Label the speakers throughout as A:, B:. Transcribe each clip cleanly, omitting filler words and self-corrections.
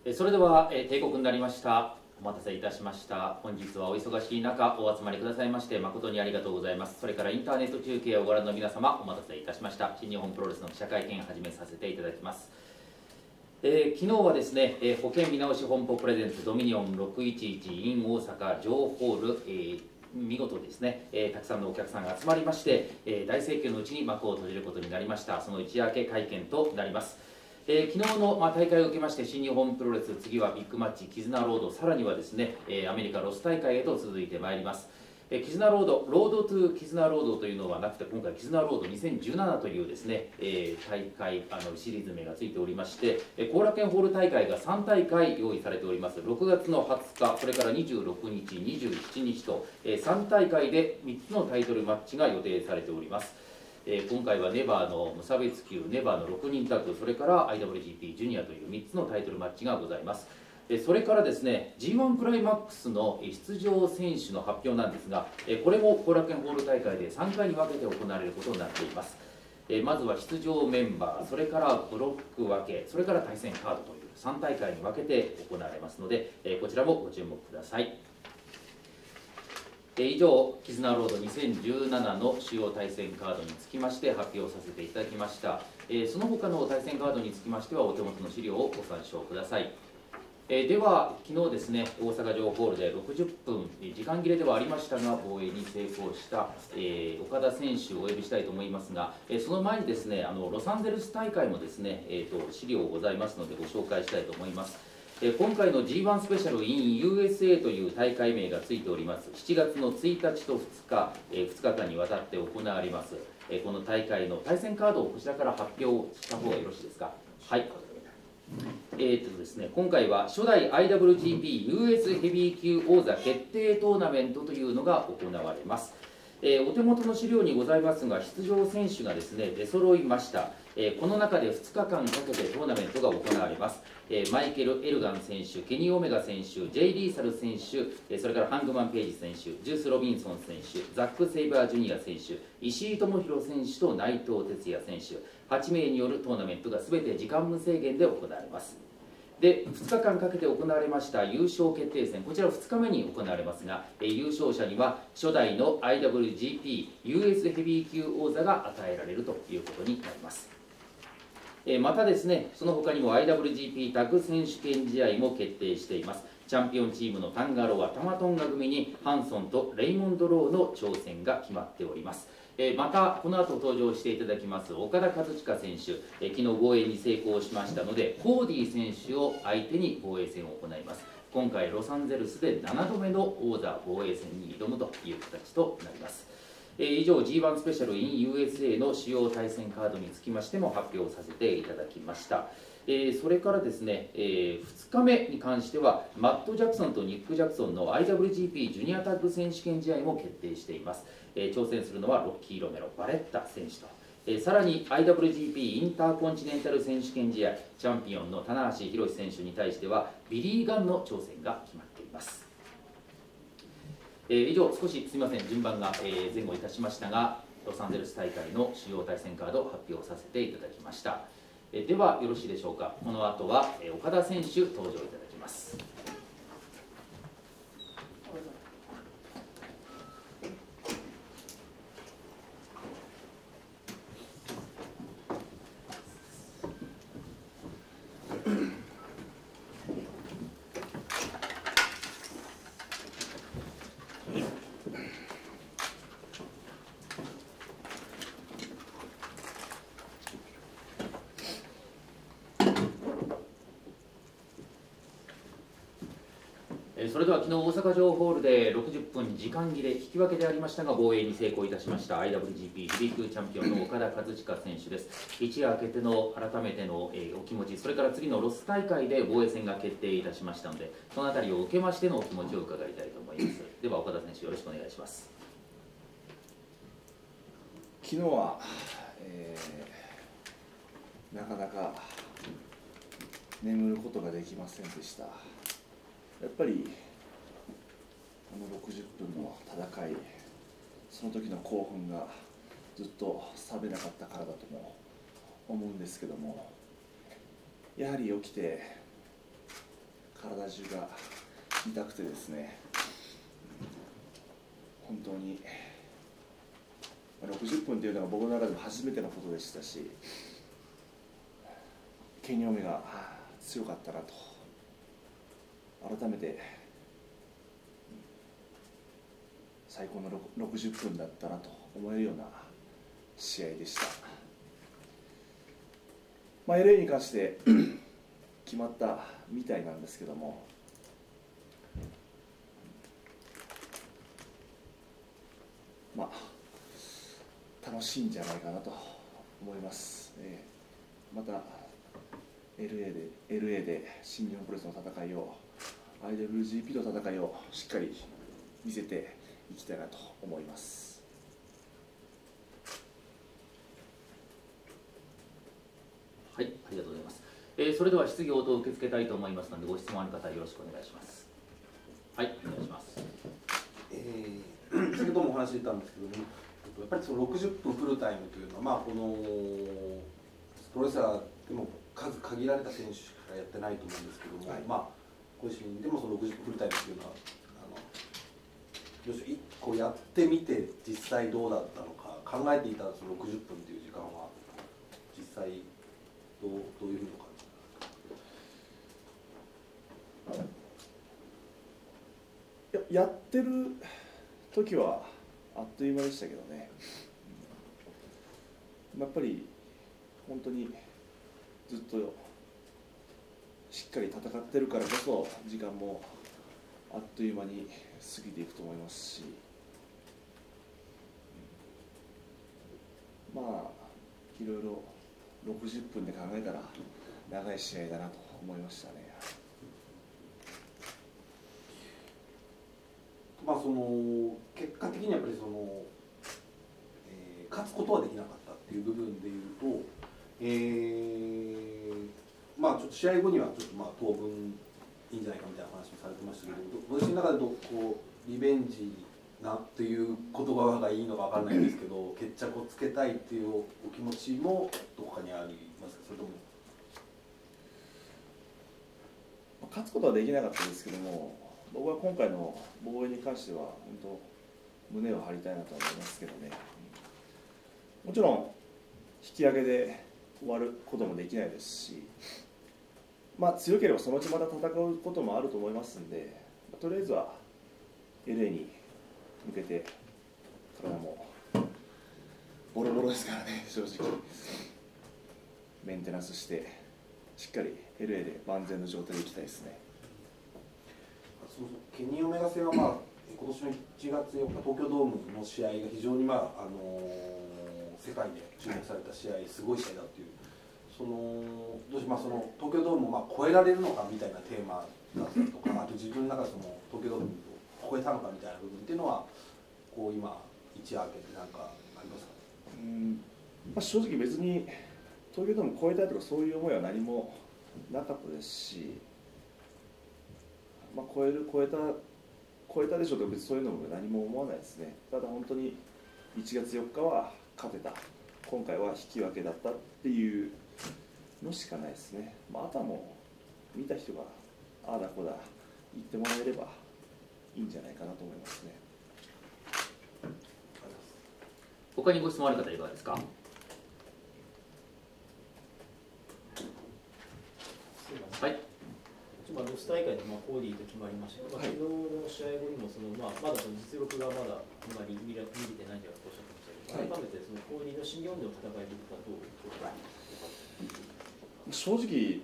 A: それでは、定刻になりました。お待たせいたしました。本日はお忙しい中お集まりくださいまして誠にありがとうございます。それからインターネット中継をご覧の皆様お待たせいたしました。新日本プロレスの記者会見を始めさせていただきます。昨日はですね、保険見直し本舗プレゼンツドミニオン611 in 大阪城ホール、見事ですね、たくさんのお客さんが集まりまして、大盛況のうちに幕を閉じることになりました。その一夜明け会見となります。昨日の、大会を受けまして新日本プロレス、次はビッグマッチ絆ロード、さらにはですね、アメリカロス大会へと続いてまいります。絆ロード、ロードトゥ絆ロードというのはなくて、今回絆ロード2017というですね、大会シリーズ名がついておりまして、後楽園ホール大会が3大会用意されております。6月の20日、それから26日、27日と、3大会で3つのタイトルマッチが予定されております。今回はネバーの無差別級、ネバーの6人タッグ、それから IWGP ジュニアという3つのタイトルマッチがございます。それからですね G1 クライマックスの出場選手の発表なんですが、これも後楽園ホール大会で3回に分けて行われることになっています。まずは出場メンバー、それからブロック分け、それから対戦カードという3大会に分けて行われますので、こちらもご注目ください。以上、絆ロード2017の主要対戦カードにつきまして発表させていただきました。その他の対戦カードにつきましてはお手元の資料をご参照ください。では、昨日ですね、大阪城ホールで60分、時間切れではありましたが、防衛に成功した、岡田選手をお呼びしたいと思いますが、その前にですね、ロサンゼルス大会もですね、資料ございますのでご紹介したいと思います。今回の G1 スペシャル in USA という大会名がついております。7月の1日と2日、2日間にわたって行われます。この大会の対戦カードをこちらから発表した方がよろしいですか。はい。ですね、今回は初代 IWGP US ヘビー級王座決定トーナメントというのが行われます。お手元の資料にございますが、出場選手がですね出揃いました。この中で2日間かけてトーナメントが行われます。マイケル・エルガン選手、ケニー・オメガ選手、ジェイ・リーサル選手、それからハングマン・ページ選手、ジュース・ロビンソン選手、ザック・セイバー・ジュニア選手、石井智弘選手と内藤哲也選手、8名によるトーナメントが全て時間無制限で行われます。で2日間かけて行われました優勝決定戦、こちら2日目に行われますが、優勝者には初代の IWGP US ヘビー級王座が与えられるということになります。またですね、その他にも IWGP タッグ選手権試合も決定しています。チャンピオンチームのタンガロア・タマトンガ組にハンソンとレイモンド・ローの挑戦が決まっております。またこの後登場していただきます岡田和親選手、昨日防衛に成功しましたのでコーディ選手を相手に防衛戦を行います。今回ロサンゼルスで7度目の王座防衛戦に挑むという形となります。以上 G1 スペシャル in USA の主要対戦カードにつきましても発表させていただきました。それからですね、2日目に関してはマット・ジャクソンとニック・ジャクソンの IWGP ジュニアタッグ選手権試合も決定しています。挑戦するのはロッキー・ロメロ、バレッタ選手と、さらに IWGP インターコンチネンタル選手権試合チャンピオンの棚橋宏選手に対してはビリー・ガンの挑戦が決まっています。以上、少しすみません、順番が前後いたしましたが、ロサンゼルス大会の主要対戦カードを発表させていただきました。ではよろしいでしょうか。この後は岡田選手登場いただきます。それでは昨日大阪城ホールで60分時間切れ引き分けでありましたが防衛に成功いたしました IWGP ヘビー級チャンピオンの岡田和親選手です。一夜明けての改めてのお気持ち、それから次のロス大会で防衛戦が決定いたしましたので、そのあたりを受けましてのお気持ちを伺いたいと思います。では岡田選手、よろしくお願いします。
B: 昨日は、なかなか眠ることができませんでした。やっぱり60分の戦い、その時の興奮がずっと冷めなかったからだとも思うんですけども、やはり起きて体中が痛くてですね、本当に60分というのが僕の中でも初めてのことでしたし、ケニー・オメガ強かったなと改めて最高の60分だったなと思えるような試合でした。LA に関して決まったみたいなんですけども、楽しいんじゃないかなと思います。また LA で新日本プロレスの戦いを、 IWGP の戦いをしっかり見せていきたいなと思います。
A: はい、ありがとうございます。それでは質疑応答を受け付けたいと思いますので、ご質問ある方よろしくお願いします。はい、お願いします。
C: 先ほどもお話し出たんですけども、やっぱりその60分フルタイムというのは、このプロレスラーでも数限られた選手しかやってないと思うんですけども、ご自身でもその60分フルタイムというのは1個やってみて実際どうだったのか、考えていたその60分という時間は実際どういうふうに感じますか？
B: やってる時はあっという間でしたけどね、やっぱり本当にずっとしっかり戦ってるからこそ時間もあっという間に過ぎていくと思いますし、いろいろ60分で考えたら長い試合だなと思いましたね。
C: その結果的にやっぱりその、勝つことはできなかったっていう部分でいうと、ちょっと試合後にはちょっと当分いいんじゃないかみたいな話もされてましたけど、ご自身の中でリベンジなっていう言葉がいいのか分からないんですけど、決着をつけたいっていうお気持ちもどこかにありますか？それとも
B: 勝つことはできなかったですけども、僕は今回の防衛に関しては本当胸を張りたいなと思いますけどね。もちろん引き分けで終わることもできないですし、強ければそのうちまた戦うこともあると思いますんで、とりあえずは LA に向けて体もボロボロですからね、正直メンテナンスしてしっかり LA で万全の状態でいきたいですね。
C: ケニー・オメガ戦は、今年の1月4日東京ドームの試合が非常に、世界で注目された試合、すごい試合だっていう、どうしますその東京ドームを超えられるのかみたいなテーマだったりとか、あと自分の中でその東京ドームを超えたのかみたいな部分っていうのは今一夜明けて何かありますか？
B: 正直別に東京ドーム超えたいとかそういう思いは何もなかったですし、超えたでしょうとか別にそういうのも何も思わないですね。ただ本当に1月4日は勝てた、今回は引き分けだったっていうのしかないですね。あとはもう見た人がああだこうだ言ってもらえればいいんじゃないかなと思いますね。
A: 他にご質問ある方いかがですか？はい。
D: ロス大会でコーディーと決まりましたけど、昨日の試合後にもまだその実力がまだあまり見れてないんじゃないかとおっしゃってましたけど、改めてそのコーディーの新日本での戦いぶりはどうですか？
B: 正直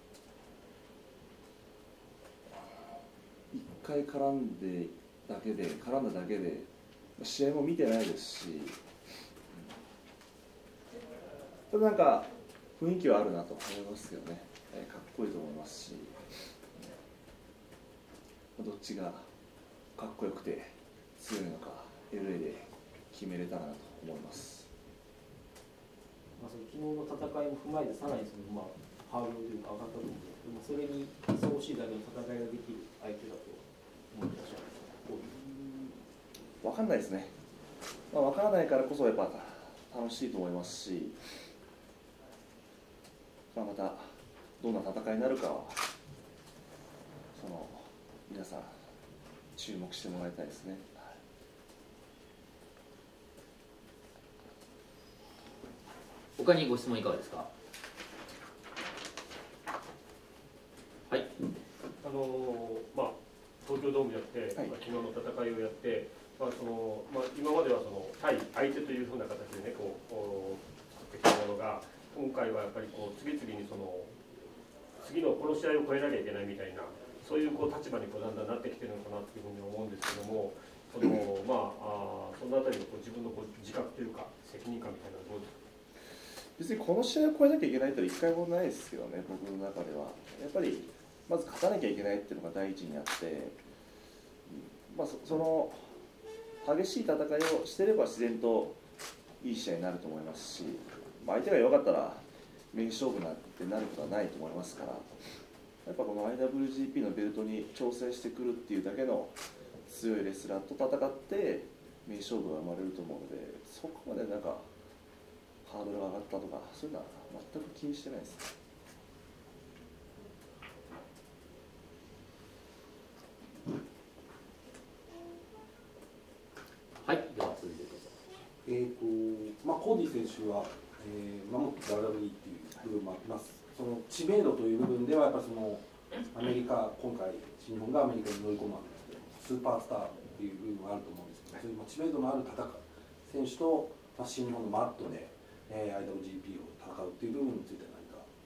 B: 1回絡んだだけで試合も見てないですし、ただ雰囲気はあるなと思いますけどね、かっこいいと思いますし、どっちがかっこよくて強いのか LA で決めれたらなと思います。
D: その昨日の戦いも踏まえてさらにハードルというか上がったと思うんですけど、それにふさわしいだけの戦いができる相手だと思ってらっしゃるんですか？
B: 分かんないですね。分からないからこそやっぱ楽しいと思いますし、またどんな戦いになるかは皆さん注目してもらいたいですね。
A: 他にご質問いかがですか。はい。
E: 東京ドームやって、
B: はい、
E: 昨日の戦いをやって、今までは対相手というふうな形でね、作ってきたものが、今回はやっぱり次々に次のこの試合を超えなきゃいけないみたいな、そういう立場にだんだんなってきてるのかなというふうに思うんですけども、そのあたりの自分の自覚というか、責任感みたいなのはどうですか。
B: 別にこの試合を超えなきゃいけないとは一回もないですけどね、僕の中では。やっぱりまず勝たなきゃいけないっていうのが第一にあって、その激しい戦いをしてれば自然といい試合になると思いますし、相手が弱かったら名勝負なんてなることはないと思いますから、やっぱこの IWGP のベルトに挑戦してくるっていうだけの強いレスラーと戦って名勝負が生まれると思うので、そこまでなんかハードルが上がったとかそういうのは全く気にしてないです。
A: はい、では続いてどうぞ。
C: コーディ選手は、守って WWE っていう部分もあります。その知名度という部分ではやっぱアメリカ、今回新日本がアメリカに乗り込むわけですけど、スーパースターっていう部分があると思うんですけど、そういう知名度のある選手と、新日本のマットで、IWGP を戦うっていう部分については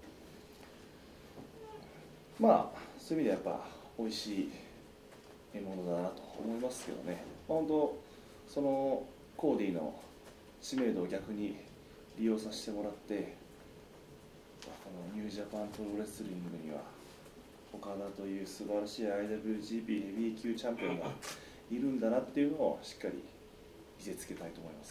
C: 何か。
B: そういう意味ではやっぱ美味しい獲物だなと思いますけどね。本当そのコーディの知名度を逆に利用させてもらって、ニュージャパンプロレスリングには岡田という素晴らしい IWGP ヘビー級チャンピオンがいるんだなっていうのをしっかり見せつけたいと思います。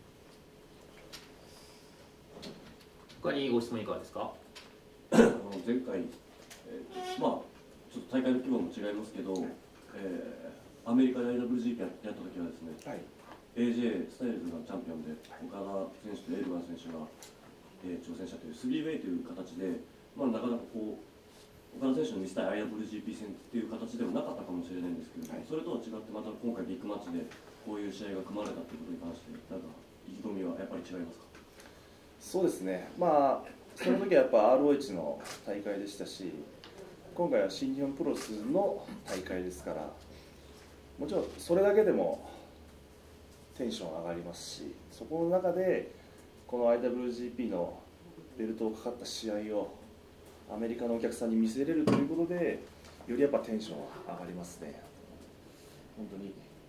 A: 他にご質問いかがですか。
F: 前回、ちょっと大会の規模も違いますけど、アメリカで IWGP やった時はですね、はい、AJ スタイルズがチャンピオンで、岡田選手とエルガー選手が、挑戦者という 3way という形で、なかなか岡田選手の見せたい IWGP 戦っていう形ではなかったかもしれないんですけど、はい、それとは違ってまた今回ビッグマッチでこういう試合が組まれたということに関して意気込みはやっぱり違いますか。
B: そうですね、その時はやっぱ ROH の大会でしたし、今回は新日本プロレスの大会ですから、もちろんそれだけでもテンション上がりますし、そこの中でこの IWGP のベルトをかかった試合をアメリカのお客さんに見せれるということで、よりやっぱテンションは上がりますね。本当に、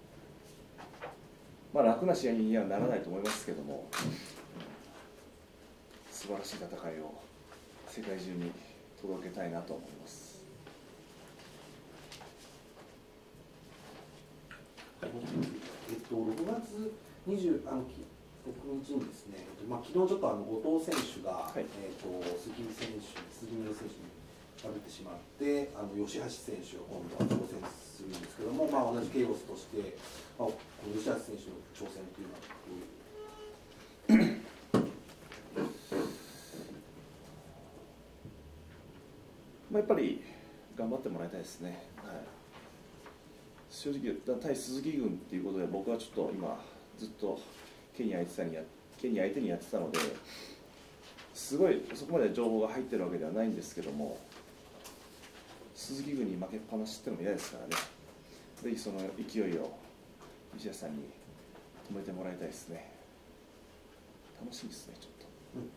B: 楽な試合にはならないと思いますけども、素晴らしい戦いを世界中に届けたいなと思います。
C: 6月26日にですね、昨日ちょっと後藤選手が、はい、杉見選手に敗れてしまって、吉橋選手を今度は挑戦するんですけども、同じケイオスとして、この吉橋選手の挑戦というのはどういう
B: やっぱり頑張ってもらいたいですね。はい、正直対鈴木軍っていうことで僕はちょっと今ずっとケニー相手にやってたので、すごいそこまで情報が入ってるわけではないんですけども、鈴木軍に負けっぱなしってのも嫌ですからね。ぜひその勢いを西田さんに止めてもらいたいですね。楽しみですね、ちょっと。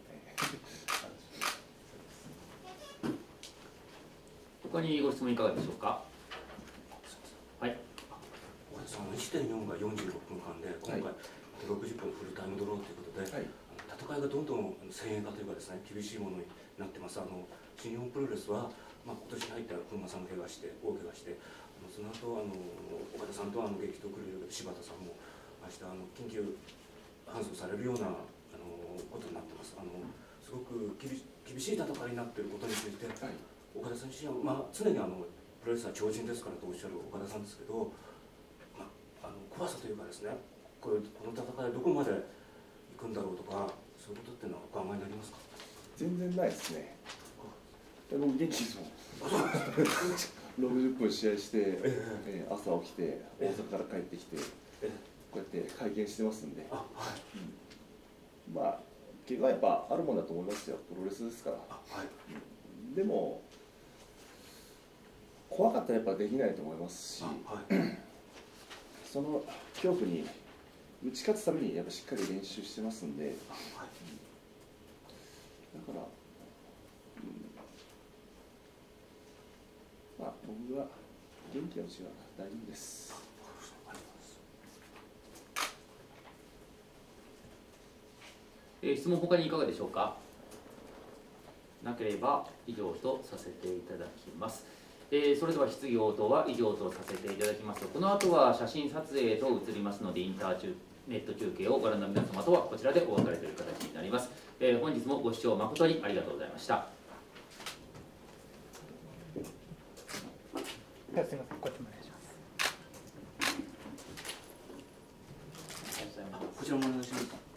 A: 他にご質問いかがでしょうか。はい。
G: 1.4 が46分間で、今回60分フルタイムドローということで、はい、戦いがどんどん先鋭化というかですね、厳しいものになってます。新日本プロレスは、今年に入って本間さんが大怪我して、その後岡田さんと激闘を繰り広げて柴田さんも明日緊急搬送されるようなことになってます。すごく厳しい戦いになっていることについて、はい、岡田さん自身は、常にプロレスは超人ですからとおっしゃる岡田さんですけど、怖さというかですね、この戦いどこまで行くんだろうとか、そういうことっていうのはお考えになりますか。
B: 全然ないですね。僕元気ですもん。 60分試合して、朝起きて大阪から帰ってきて、こうやって会見してますんで、まあ怪我はやっぱあるもんだと思いますよ、プロレスですから。でも怖かったらやっぱできないと思いますし、その恐怖に打ち勝つためにやっぱしっかり練習してますんで、だから、まあ僕が元気なうちは大丈夫です。
A: 質問他にいかがでしょうか。なければ以上とさせていただきます。それでは質疑応答は以上とさせていただきます。この後は写真撮影と移りますので、インターネット中継をご覧の皆様とはこちらでお別れという形になります。本日もご視聴誠にありがとうございました。
H: すみません、こっちもお願いします。
G: こちらもお願いします。